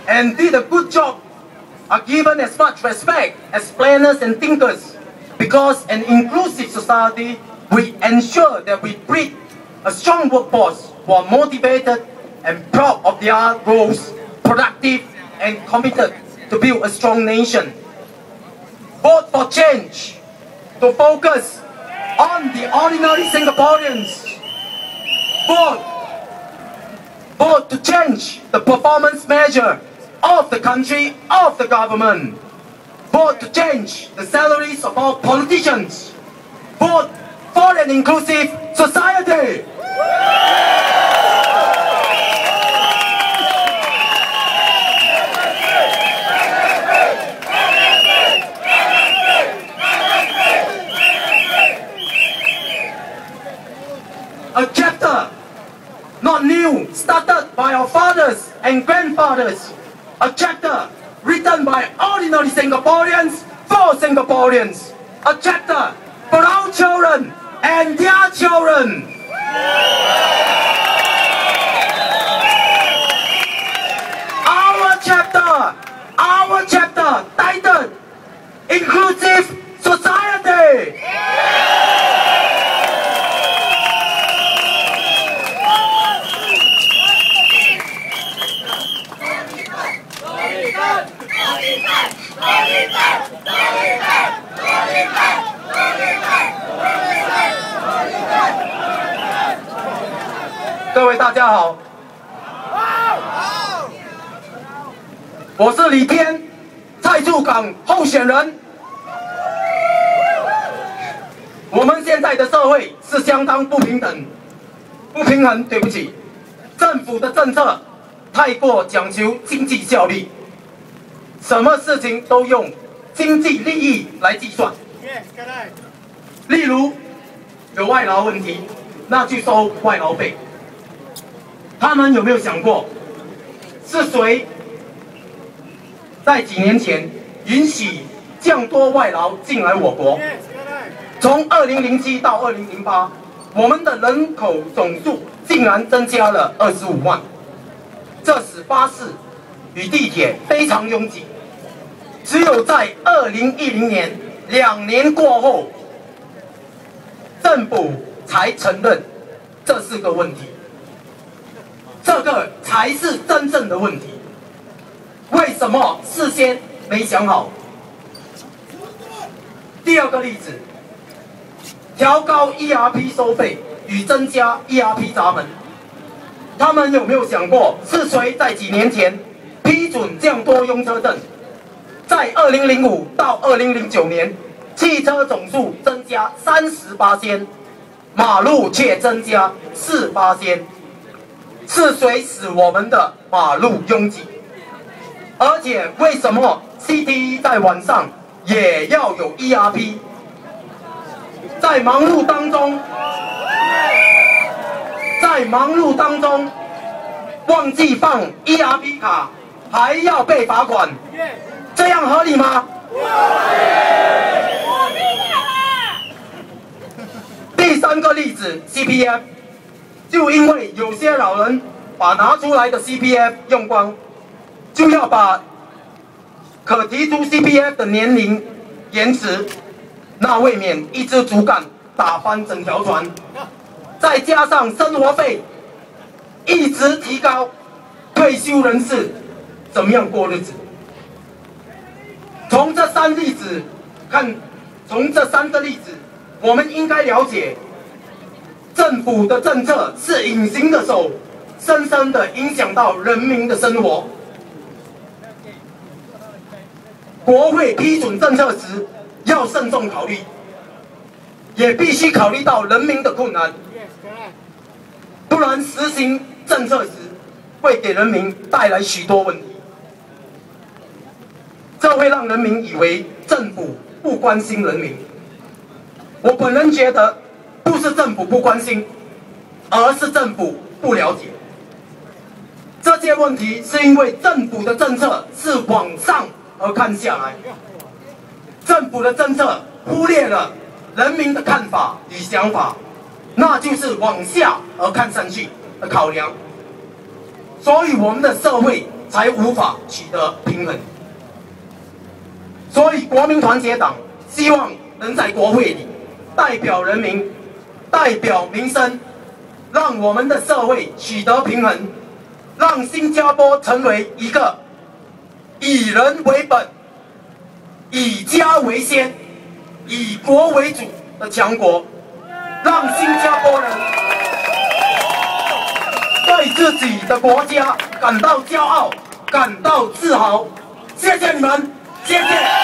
and did a good job are given as much respect as planners and thinkers, because an inclusive society will ensure that we breed a strong workforce who are motivated and proud of their roles, productive and committed to build a strong nation. Vote for change to focus on the ordinary Singaporeans. Vote to change the performance measure of the country, of the government. Vote to change the salaries of our politicians. Vote for an inclusive society. A chapter not new, started by our fathers and grandfathers. A chapter written by ordinary Singaporeans for Singaporeans. A chapter for our children and their children. Our chapter titled Inclusive Society.各位大家好，我是李天，蔡厝港候选人。我们现在的社会是相当不平衡，对不起，政府的政策太过讲求经济效率，什么事情都用经济利益来计算。例如有外劳问题，那就收外劳费。他们有没有想过，是谁在几年前允许这样多外劳进来我国？从2007到2008，我们的人口总数竟然增加了25万，这使巴士与地铁非常拥挤。只有在2010年2年过后，政府才承认这是个问题。这个才是真正的问题。为什么事先没想好？第二个例子，调高 ERP 收费与增加 ERP 闸门，他们有没有想过是谁在几年前批准这样多用车证？在2005到2009年，汽车总数增加38%，马路却增加4%。是谁使我们的马路拥挤？而且为什么 CTE 在晚上也要有 ERP？ 在忙碌当中忘记放 ERP 卡，还要被罚款，这样合理吗？第三个例子 ，CPF。就因为有些老人把拿出来的 CPF 用光，就要把可提出 CPF 的年龄延迟，那未免一支竹竿打翻整条船。再加上生活费一直提高，退休人士怎么样过日子？从这三个例子，我们应该了解。政府的政策是隐形的手，深深的影响到人民的生活。国会批准政策时要慎重考虑，也必须考虑到人民的困难，不然实行政策时会给人民带来许多问题，这会让人民以为政府不关心人民。我本人觉得。不是政府不关心，而是政府不了解。这些问题是因为政府的政策是往上而看下来，政府的政策忽略了人民的看法与想法，那就是往下而看上去的考量。所以我们的社会才无法取得平衡。所以，国民团结党希望能在国会里代表人民、代表民生，让我们的社会取得平衡，让新加坡成为一个以人为本、以家为先、以国为主的强国，让新加坡人对自己的国家感到骄傲、感到自豪。谢谢你们，谢谢。